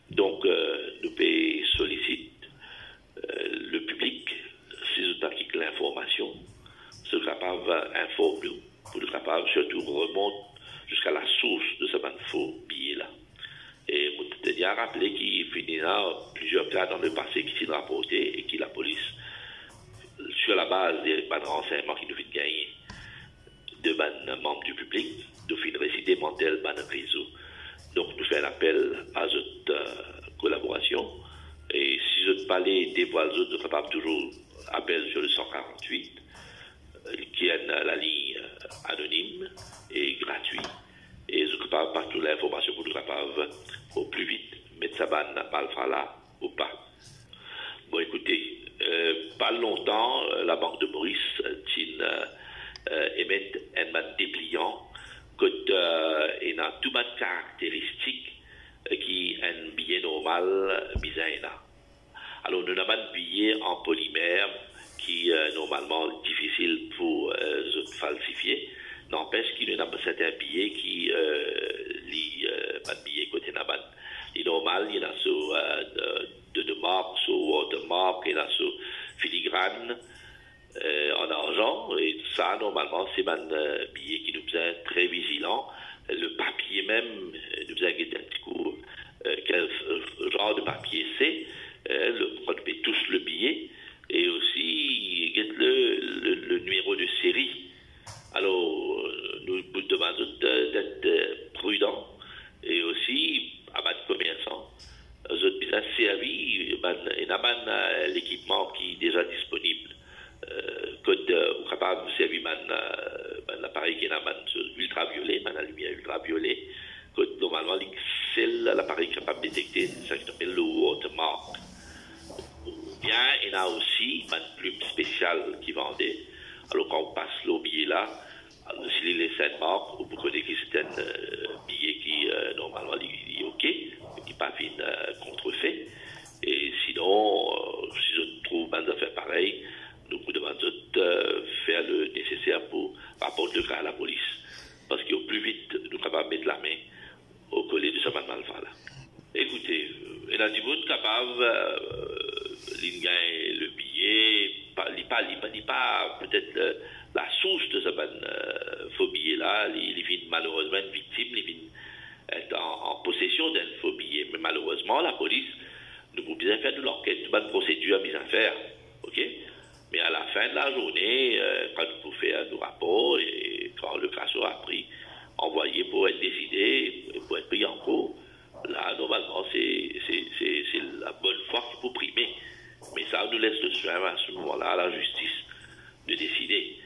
Donc, nous pouvons solliciter le public, si nous avons l'information, ce capable d'informer nous, pour le capable surtout remonter jusqu'à la source de ce faux billet-là. Et vous avez déjà rappelé qu'il finit plusieurs cas dans le passé qui sont rapportés et que la police, sur la base des renseignements qui nous fait gagner de membres du public, nous fait réciter tel réseau. Donc nous faisons un appel à notre collaboration. Et si je parlais des voix autres, nous sommes capables toujours appel sur le 148, qui est la ligne anonyme et gratuite. Et je ne parle pas toute l'information pour nous capables au plus vite mettre sa banne malfa là ou pas. Bon, écoutez, pas longtemps, la Banque de Maurice émet un man dépliant et dans tout man caractéristique qui est un billet normal mis là. Alors, nous avons un billet en polymère qui est normalement difficile pour falsifier. N'empêche qu'il y a certains billets qui pas de billets côté Naban. Il est normal, il y en a sur de marque, sur watermark, il y en a sur filigrane en argent. Et tout ça, normalement, c'est un billet qui nous faisait très vigilant. Le papier même, nous faisait un petit coup quel genre de papier c'est. On fait tous le billet. Et aussi, le numéro de série. Alors, nous vous demandons d'être prudents et aussi, à bas de commerçants, nous avons bien servi l'équipement qui est déjà disponible. Vous capable de servir l'appareil qui est ultraviolet, la lumière ultraviolet, normalement, c'est l'appareil capable de détecter ce qu'on appelle le watermark. Bien, il y a aussi une plume spéciale qui vendait. Alors, quand on passe le billet là, s'il est laissé une marque, vous connaissez que c'est un billet qui, normalement, est OK, qui n'est pas fin contrefait. Et sinon, si je trouve des affaires pareilles, nous vous demandons de faire le nécessaire pour rapporter le cas à la police. Parce qu'au plus vite, nous sommes capables de mettre la main au collet de ce malfa là. Écoutez, il y a du monde capable de gagner le billet, il pas peut-être la source de ce faux billet-là, il vient malheureusement une victime, il vient être en possession d'un faux billet. Mais malheureusement, la police, nous pouvons bien faire de l'enquête, une procédure mise à faire, ok? Mais à la fin de la journée, quand nous pouvons faire nos rapports et quand le cas sera pris, envoyé pour être décidé, pour être pris en cours, là, normalement, c'est la bonne foi qui peut primer. Mais ça nous laisse le soin à ce moment-là à la justice de décider.